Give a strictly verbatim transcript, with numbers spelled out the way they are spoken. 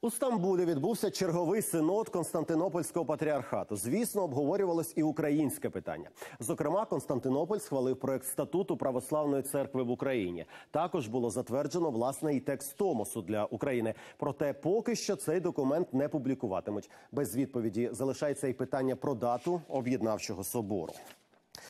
У Стамбулі відбувся черговий синод Константинопольського патріархату. Звісно, обговорювалось і українське питання. Зокрема, Константинополь схвалив проект статуту Православної церкви в Україні. Також було затверджено, власне, і текст Томосу для України. Проте поки що цей документ не публікуватимуть. Без відповіді залишається і питання про дату об'єднавчого собору.